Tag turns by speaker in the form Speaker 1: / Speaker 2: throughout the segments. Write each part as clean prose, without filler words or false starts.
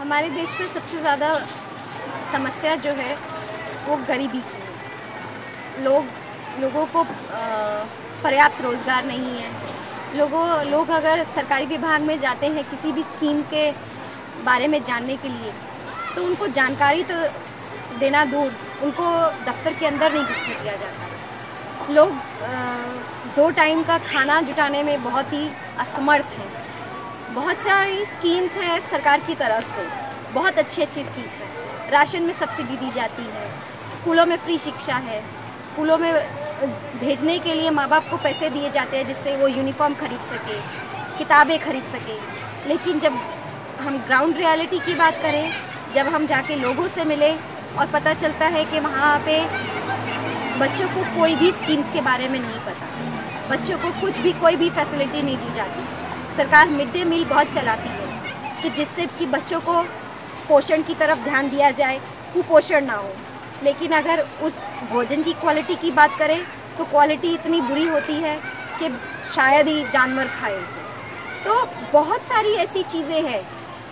Speaker 1: हमारे देश में सबसे ज़्यादा समस्या जो है वो गरीबी की है। लोगों को पर्याप्त रोज़गार नहीं है। लोग अगर सरकारी विभाग में जाते हैं किसी भी स्कीम के बारे में जानने के लिए, तो उनको जानकारी तो देना दूर, उनको दफ्तर के अंदर नहीं घुसने दिया जाता। लोग 2 टाइम का खाना जुटाने में बहुत ही असमर्थ हैं। बहुत सारी स्कीम्स हैं सरकार की तरफ से, बहुत अच्छी स्कीम्स हैं। राशन में सब्सिडी दी जाती है, स्कूलों में फ्री शिक्षा है, स्कूलों में भेजने के लिए माँ बाप को पैसे दिए जाते हैं जिससे वो यूनिफॉर्म खरीद सके, किताबें खरीद सके। लेकिन जब हम ग्राउंड रियलिटी की बात करें, जब हम जाके लोगों से मिले और पता चलता है कि वहाँ पे बच्चों को कोई भी स्कीम्स के बारे में नहीं पता, बच्चों को कुछ भी कोई भी फैसिलिटी नहीं दी जाती। सरकार मिड डे मील बहुत चलाती है कि जिससे कि बच्चों को पोषण की तरफ ध्यान दिया जाए, कुपोषण ना हो। लेकिन अगर उस भोजन की क्वालिटी की बात करें तो क्वालिटी इतनी बुरी होती है कि शायद ही जानवर खाए उसे। तो बहुत सारी ऐसी चीज़ें हैं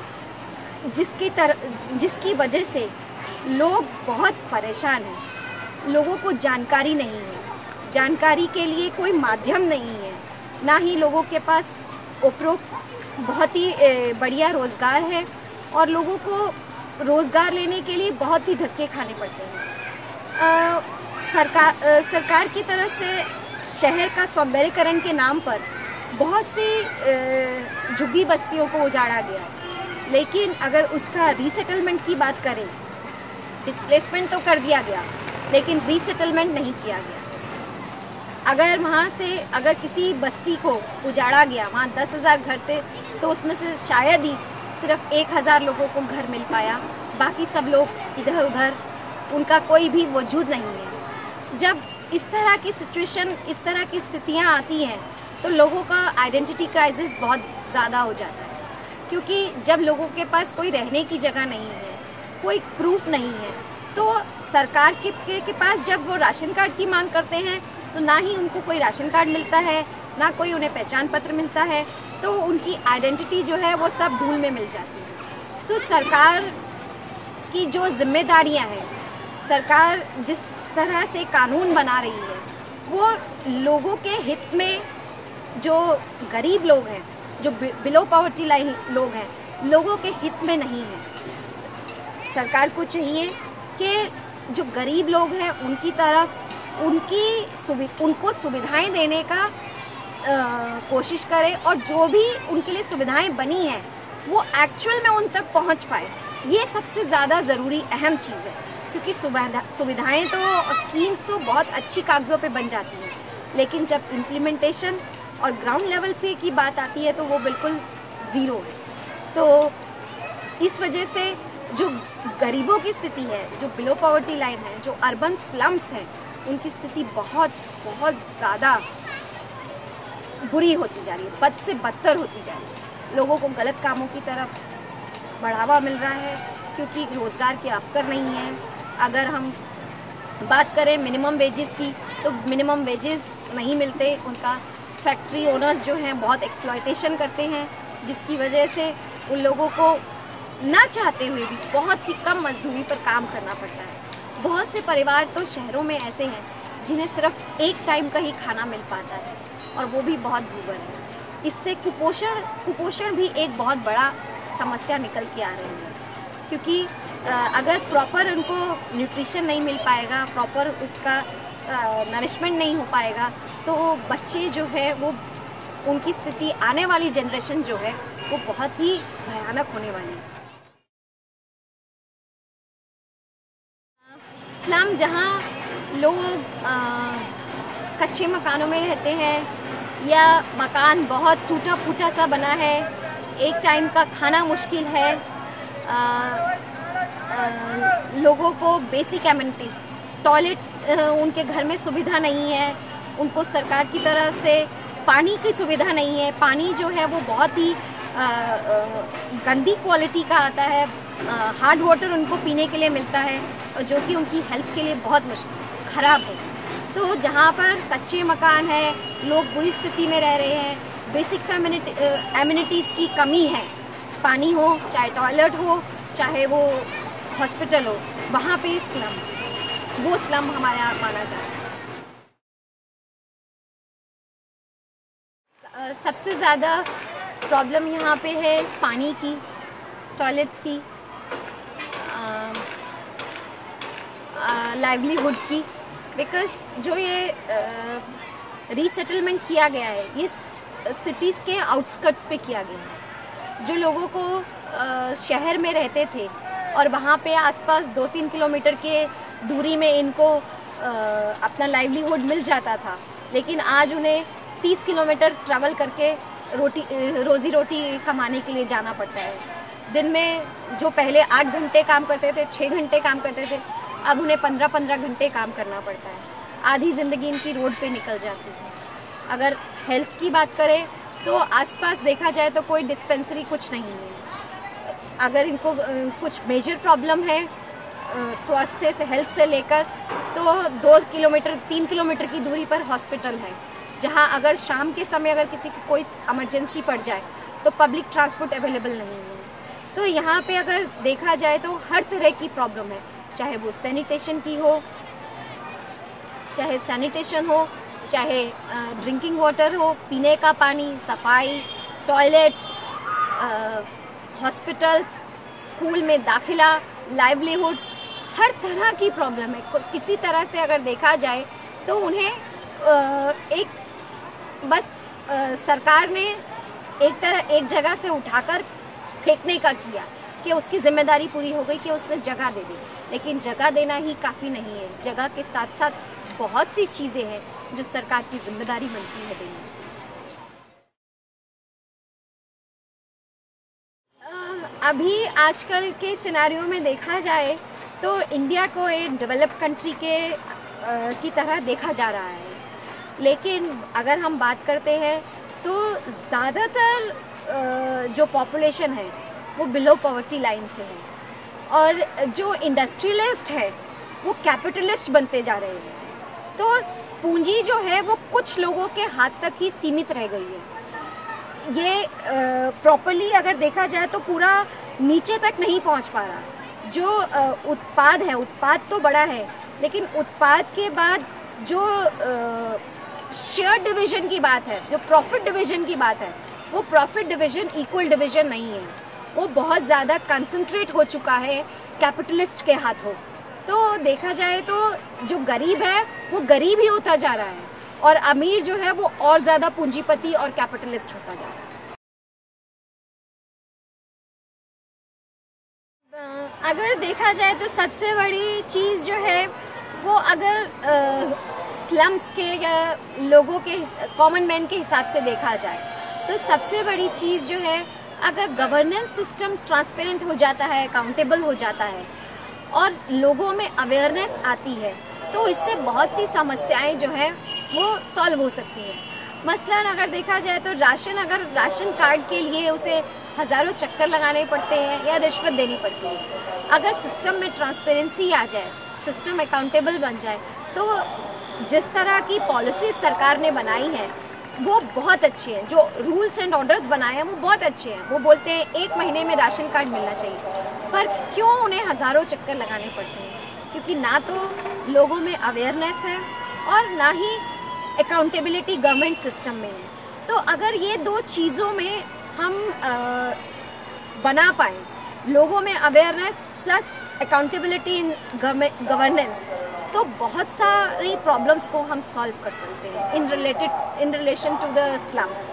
Speaker 1: जिसकी वजह से लोग बहुत परेशान हैं। लोगों को जानकारी नहीं है, जानकारी के लिए कोई माध्यम नहीं है, ना ही लोगों के पास उपरोक्त बहुत ही बढ़िया रोज़गार है और लोगों को रोज़गार लेने के लिए बहुत ही धक्के खाने पड़ते हैं। सरकार की तरफ से शहर का सौंदर्यीकरण के नाम पर बहुत सी झुग्गी बस्तियों को उजाड़ा गया, लेकिन अगर उसका रीसेटलमेंट की बात करें, डिस्प्लेसमेंट तो कर दिया गया लेकिन रीसेटलमेंट नहीं किया गया। अगर वहाँ से अगर किसी बस्ती को उजाड़ा गया, वहाँ 10,000 घर थे तो उसमें से शायद ही सिर्फ 1,000 लोगों को घर मिल पाया, बाकी सब लोग इधर उधर, उनका कोई भी वजूद नहीं है। जब इस तरह की सिचुएशन, इस तरह की स्थितियाँ आती हैं तो लोगों का आइडेंटिटी क्राइसिस बहुत ज़्यादा हो जाता है, क्योंकि जब लोगों के पास कोई रहने की जगह नहीं है, कोई प्रूफ नहीं है, तो सरकार के पास जब वो राशन कार्ड की मांग करते हैं तो ना ही उनको कोई राशन कार्ड मिलता है, ना कोई उन्हें पहचान पत्र मिलता है, तो उनकी आइडेंटिटी जो है वो सब धूल में मिल जाती है। तो सरकार की जो जिम्मेदारियां हैं, सरकार जिस तरह से कानून बना रही है, वो लोगों के हित में, जो गरीब लोग हैं, जो बिलो पॉवर्टी लाइन लोग हैं, लोगों के हित में नहीं है। सरकार को चाहिए कि जो गरीब लोग हैं उनकी तरफ उनको सुविधाएं देने का कोशिश करे, और जो भी उनके लिए सुविधाएं बनी हैं वो एक्चुअल में उन तक पहुंच पाए। ये सबसे ज़्यादा ज़रूरी अहम चीज़ है, क्योंकि सुविधाएं तो, स्कीम्स तो बहुत अच्छी कागज़ों पे बन जाती हैं, लेकिन जब इम्प्लीमेंटेशन और ग्राउंड लेवल पे की बात आती है तो वो बिल्कुल ज़ीरो है। तो इस वजह से जो गरीबों की स्थिति है, जो बिलो पॉवर्टी लाइन है, जो अर्बन स्लम्स हैं, उनकी स्थिति बहुत बहुत ज़्यादा बुरी होती जा रही है, बद से बदतर होती जा रही है। लोगों को गलत कामों की तरफ बढ़ावा मिल रहा है क्योंकि रोज़गार के अवसर नहीं हैं। अगर हम बात करें मिनिमम वेजेस की, तो मिनिमम वेजेस नहीं मिलते। उनका फैक्ट्री ओनर्स जो हैं बहुत एक्सप्लॉयटेशन करते हैं, जिसकी वजह से उन लोगों को ना चाहते हुए भी बहुत ही कम मजदूरी पर काम करना पड़ता है। बहुत से परिवार तो शहरों में ऐसे हैं जिन्हें सिर्फ 1 टाइम का ही खाना मिल पाता है, और वो भी बहुत दूभर है। इससे कुपोषण भी एक बहुत बड़ा समस्या निकल के आ रही है, क्योंकि अगर प्रॉपर उनको न्यूट्रिशन नहीं मिल पाएगा, प्रॉपर उसका नरिशमेंट नहीं हो पाएगा, तो बच्चे जो है वो, उनकी स्थिति, आने वाली जनरेशन जो है वो बहुत ही भयानक होने वाली है। स्लम, जहाँ लोग कच्चे मकानों में रहते हैं या मकान बहुत टूटा फूटा सा बना है, 1 टाइम का खाना मुश्किल है, लोगों को बेसिक एमिनिटीज़, टॉयलेट उनके घर में सुविधा नहीं है, उनको सरकार की तरफ से पानी की सुविधा नहीं है। पानी जो है वो बहुत ही गंदी क्वालिटी का आता है, हार्ड वाटर उनको पीने के लिए मिलता है, जो कि उनकी हेल्थ के लिए बहुत ख़राब है। तो जहाँ पर कच्चे मकान है, लोग बुरी स्थिति में रह रहे हैं, बेसिक एमिनिटीज़ की कमी है, पानी हो, चाहे टॉयलेट हो, चाहे वो हॉस्पिटल हो, वहाँ पे स्लम, वो स्लम हमारे यहाँ माना जाता है। सबसे ज़्यादा प्रॉब्लम यहाँ पे है पानी की, टॉयलेट्स की, लाइवलीहुड की, बिकॉज़ जो ये रीसेटलमेंट किया गया है ये सिटीज़ के आउटस्कर्ट्स पे किया गया है। जो लोगों को शहर में रहते थे और वहाँ पे आसपास 2-3 किलोमीटर के दूरी में इनको अपना लाइवलीहुड मिल जाता था, लेकिन आज उन्हें 30 किलोमीटर ट्रैवल करके रोज़ी रोटी कमाने के लिए जाना पड़ता है। दिन में जो पहले 8 घंटे काम करते थे, 6 घंटे काम करते थे, अब उन्हें 15-15 घंटे काम करना पड़ता है। आधी ज़िंदगी इनकी रोड पे निकल जाती है। अगर हेल्थ की बात करें तो आसपास देखा जाए तो कोई डिस्पेंसरी कुछ नहीं है। अगर इनको कुछ मेजर प्रॉब्लम है स्वास्थ्य से, हेल्थ से लेकर, तो 2 किलोमीटर 3 किलोमीटर की दूरी पर हॉस्पिटल है, जहां अगर शाम के समय अगर किसी को कोई इमरजेंसी पड़ जाए तो पब्लिक ट्रांसपोर्ट अवेलेबल नहीं है। तो यहाँ पे अगर देखा जाए तो हर तरह की प्रॉब्लम है, चाहे वो सैनिटेशन हो, चाहे ड्रिंकिंग वाटर हो, पीने का पानी, सफाई, टॉयलेट्स, हॉस्पिटल्स, स्कूल में दाखिला, लाइवलीहुड, हर तरह की प्रॉब्लम है। किसी तरह से अगर देखा जाए तो उन्हें सरकार ने एक जगह से उठाकर फेंकने का किया कि उसकी जिम्मेदारी पूरी हो गई कि उसने जगह दे दी, लेकिन जगह देना ही काफ़ी नहीं है। जगह के साथ साथ बहुत सी चीज़ें हैं जो सरकार की जिम्मेदारी बनती है देनी। अभी आजकल के सिनेरियो में देखा जाए तो इंडिया को एक डेवलप्ड कंट्री की तरह देखा जा रहा है, लेकिन अगर हम बात करते हैं तो ज़्यादातर जो पॉपुलेशन है वो बिलो पॉवर्टी लाइन से है, और जो इंडस्ट्रियलिस्ट है वो कैपिटलिस्ट बनते जा रहे हैं। तो पूंजी जो है वो कुछ लोगों के हाथ तक ही सीमित रह गई है। ये प्रॉपर्ली अगर देखा जाए तो पूरा नीचे तक नहीं पहुंच पा रहा। जो उत्पाद तो बड़ा है, लेकिन उत्पाद के बाद जो शेयर डिवीजन की बात है, जो प्रॉफिट डिवीजन की बात है, वो प्रॉफिट डिवीजन इक्वल डिवीजन नहीं है। वो बहुत ज़्यादा कंसंट्रेट हो चुका है कैपिटलिस्ट के हाथों। तो देखा जाए तो जो गरीब है वो गरीब ही होता जा रहा है, और अमीर जो है वो और ज़्यादा पूंजीपति और कैपिटलिस्ट होता जा रहा है। अगर देखा जाए तो सबसे बड़ी चीज़ जो है वो अगर स्लम्स के या लोगों के, कॉमन मैन के हिसाब से देखा जाए तो सबसे बड़ी चीज़ जो है, अगर गवर्नेंस सिस्टम ट्रांसपेरेंट हो जाता है, अकाउंटेबल हो जाता है और लोगों में अवेयरनेस आती है, तो इससे बहुत सी समस्याएं जो है वो सॉल्व हो सकती है। मसलन अगर देखा जाए तो राशन कार्ड के लिए उसे हज़ारों चक्कर लगाने पड़ते हैं या रिश्वत देनी पड़ती है। अगर सिस्टम में ट्रांसपेरेंसी आ जाए, सिस्टम अकाउंटेबल बन जाए, तो जिस तरह की पॉलिसी सरकार ने बनाई है वो बहुत अच्छे हैं। जो रूल्स एंड ऑर्डर्स बनाए हैं वो बहुत अच्छे हैं। वो बोलते हैं 1 महीने में राशन कार्ड मिलना चाहिए, पर क्यों उन्हें हज़ारों चक्कर लगाने पड़ते हैं? क्योंकि ना तो लोगों में अवेयरनेस है और ना ही अकाउंटेबिलिटी गवर्नमेंट सिस्टम में है। तो अगर ये 2 चीज़ों में हम बना पाएँ, लोगों में awareness plus accountability in governance, तो बहुत सारी प्रॉब्लम्स को हम सॉल्व कर सकते हैं in relation to the slums.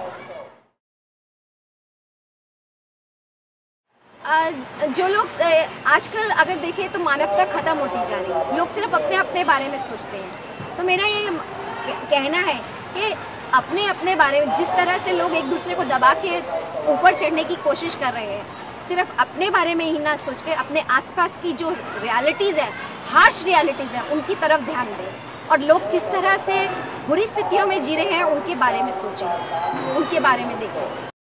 Speaker 1: जो लोग आजकल अगर देखें तो मानवता ख़त्म होती जा रही है। लोग सिर्फ अपने अपने बारे में सोचते हैं। तो मेरा ये कहना है कि अपने अपने बारे में, जिस तरह से लोग एक दूसरे को दबा के ऊपर चढ़ने की कोशिश कर रहे हैं, सिर्फ अपने बारे में ही ना सोच के अपने आसपास की जो रियलिटीज़ है, हार्श रियलिटीज़ हैं, उनकी तरफ ध्यान दें, और लोग किस तरह से बुरी स्थितियों में जी रहे हैं उनके बारे में सोचें, उनके बारे में देखें।